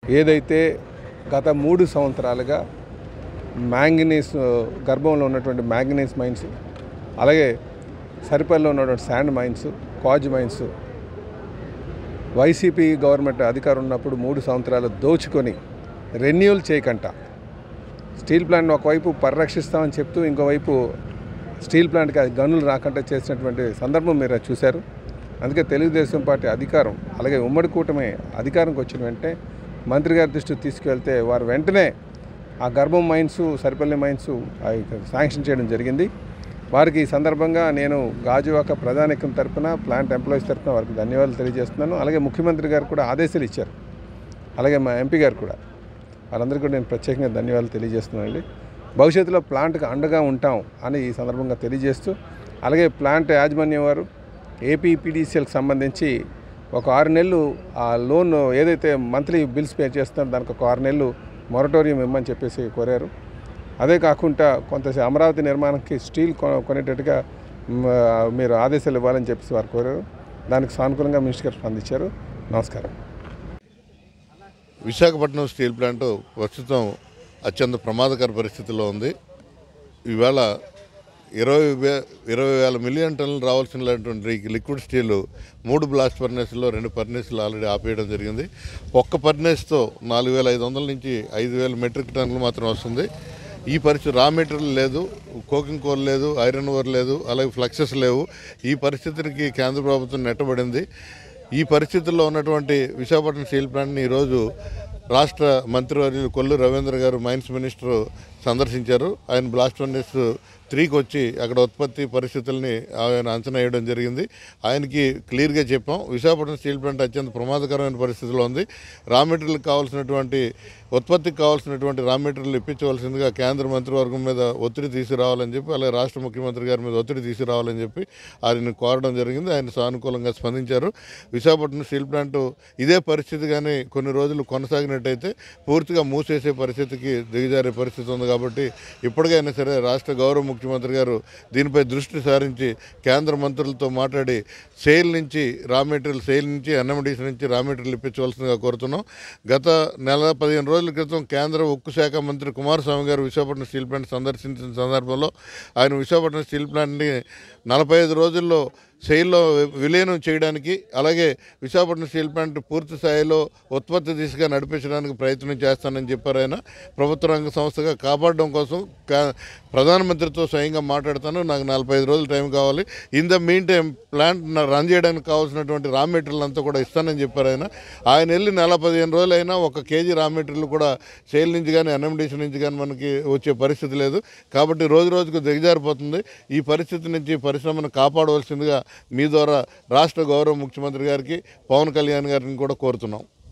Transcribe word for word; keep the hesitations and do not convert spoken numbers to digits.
ఏదైతే గత మూడు సంవత్సరాలుగా మ్యాంగనీస్ గర్భంలో ఉన్నటువంటి మ్యాంగనీస్ మైన్స్, అలాగే సరిపల్లిలో ఉన్నటువంటి sand mines, quartz mines YCP government అధికారం ఉన్నప్పుడు మూడు సంవత్సరాలు దోచుకొని రెన్యూల్ చేయకంట స్టీల్ ప్లాంట్ను ఒకవైపు పరిరక్షిస్తామని చెప్తూ ఇంకోవైపు స్టీల్ ప్లాంట్కి అది గనులు రాకుండా చేసినటువంటి సందర్భం మీరు చూశారు. అందుకే తెలుగుదేశం పార్టీ అధికారం, అలాగే ఉమ్మడి కూటమి అధికారంకి వచ్చిన వెంటనే మంత్రి గారి దృష్టికి తీసుకువెళ్తే వారు వెంటనే ఆ గర్భం మైన్స్, సరిపల్లి మైన్స్ శాంక్షన్ చేయడం జరిగింది. వారికి ఈ సందర్భంగా నేను గాజువాక ప్రధానికం తరఫున, ప్లాంట్ ఎంప్లాయీస్ తరఫున వారికి ధన్యవాదాలు తెలియజేస్తున్నాను. అలాగే ముఖ్యమంత్రి గారు కూడా ఆదేశాలు ఇచ్చారు, అలాగే మా ఎంపీ గారు కూడా, వాళ్ళందరికీ కూడా నేను ప్రత్యేకంగా ధన్యవాదాలు తెలియజేస్తున్నానండి. భవిష్యత్తులో ప్లాంట్కి అండగా ఉంటాం అని ఈ సందర్భంగా తెలియజేస్తూ, అలాగే ప్లాంట్ యాజమాన్యం వారు ఏపీపీడీసీఎల్కి సంబంధించి ఒక ఆరు నెలలు ఆ లోన్ ఏదైతే మంత్లీ బిల్స్ పే చేస్తున్నారో దానికి ఒక ఆరు నెలలు మొరటోరియం ఇవ్వమని చెప్పేసి కోరారు. అదే కాకుండా కొంత అమరావతి నిర్మాణానికి స్టీల్ కొనేటట్టుగా మీరు ఆదేశాలు ఇవ్వాలని చెప్పేసి వారు కోరారు. దానికి సానుకూలంగా మినిస్టర్ గారు స్పందించారు. నమస్కారం. విశాఖపట్నం స్టీల్ ప్లాంట్ ప్రస్తుతం అత్యంత ప్రమాదకర పరిస్థితిలో ఉంది. ఇవాళ ఇరవై వే ఇరవై వేల మిలియన్ టన్నులు రావాల్సినటువంటి లిక్విడ్ స్టీల్ మూడు బ్లాస్ట్ ఫర్నేస్లో రెండు ఫర్నేస్లు ఆల్రెడీ ఆపేయడం జరిగింది. ఒక్క ఫర్నేస్తో నాలుగు వేల ఐదు వందల నుంచి ఐదు వేల మెట్రిక్ టన్నులు మాత్రం వస్తుంది. ఈ పరిస్థితి రా మెటీరియల్ లేదు, కోకింగ్ కోల్ లేదు, ఐరన్ ఓర్ లేదు, అలాగే ఫ్లక్సెస్ లేవు. ఈ పరిస్థితికి కేంద్ర ప్రభుత్వం నెట్టబడింది. ఈ పరిస్థితుల్లో ఉన్నటువంటి విశాఖపట్నం స్టీల్ ప్లాంట్ని ఈరోజు రాష్ట్ర మంత్రివర్యులు కొల్లు రవీంద్ర గారు, మైన్స్ మినిస్టర్ సందర్శించారు. ఆయన బ్లాస్ట్ ఫర్నేస్ త్రీకి వచ్చి అక్కడ ఉత్పత్తి పరిస్థితుల్ని ఆయన అంచనా వేయడం జరిగింది. ఆయనకి క్లియర్గా చెప్పాం, విశాఖపట్నం స్టీల్ ప్లాంట్ అత్యంత ప్రమాదకరమైన పరిస్థితిలో ఉంది. రా మెటీరియల్కి కావాల్సినటువంటి, ఉత్పత్తికి కావాల్సినటువంటి రా మెటీరియల్ ఇప్పించవలసిందిగా కేంద్ర మంత్రివర్గం మీద ఒత్తిడి తీసుకురావాలని చెప్పి, అలాగే రాష్ట్ర ముఖ్యమంత్రి గారి మీద ఒత్తిడి తీసుకురావాలని చెప్పి ఆయన కోరడం జరిగింది. ఆయన సానుకూలంగా స్పందించారు. విశాఖపట్నం స్టీల్ ప్లాంట్ ఇదే పరిస్థితి కానీ కొన్ని రోజులు కొనసాగినట్టయితే పూర్తిగా మూసేసే పరిస్థితికి దిగజారే పరిస్థితి ఉంది. కాబట్టి ఇప్పటికైనా సరే రాష్ట్ర గౌరవ ముఖ్యమంత్రి గారు దీనిపై దృష్టి సారించి కేంద్ర మంత్రులతో మాట్లాడి సేల్ నుంచి రా మెటీరియల్ సేల్ నుంచి ఎన్ఎండిసి నుంచి రా మెటీరియల్ ఇప్పించవలసిందిగా కోరుతున్నాం. గత నెల పదిహేను రోజుల క్రితం కేంద్ర ఉక్కు శాఖ మంత్రి కుమారస్వామి గారు విశాఖపట్నం స్టీల్ ప్లాంట్ సందర్శించిన సందర్భంలో ఆయన విశాఖపట్నం స్టీల్ ప్లాంట్ని నలభై ఐదు రోజుల్లో సెయిల్లో విలీనం చేయడానికి, అలాగే విశాఖపట్నం స్టీల్ ప్లాంట్ పూర్తి స్థాయిలో ఉత్పత్తి దిశగా నడిపించడానికి ప్రయత్నం చేస్తానని చెప్పారు. ఆయన ప్రభుత్వ రంగ సంస్థగా కాపాడడం కోసం ప్రధానమంత్రితో స్వయంగా మాట్లాడతాను, నాకు నలభై ఐదు రోజులు టైం కావాలి, in the mean time plant run చేయడానికి కావాల్సినటువంటి రా మెటీరియల్ అంతా కూడా ఇస్తానని చెప్పారు. ఆయన ఆయన వెళ్ళి నెల పదిహేను రోజులు అయినా ఒక కేజీ రా మెటీరియల్ కూడా సేల్ నుంచి కానీ ఎన్ఎండిసి నుంచి కానీ మనకి వచ్చే పరిస్థితి లేదు. కాబట్టి రోజు రోజుకు దిగజారిపోతుంది. ఈ పరిస్థితి నుంచి పరిశ్రమను కాపాడవలసిందిగా మీ ద్వారా రాష్ట్ర గౌరవ ముఖ్యమంత్రి గారికి, పవన్ కళ్యాణ్ గారిని కూడా కోరుతున్నాం.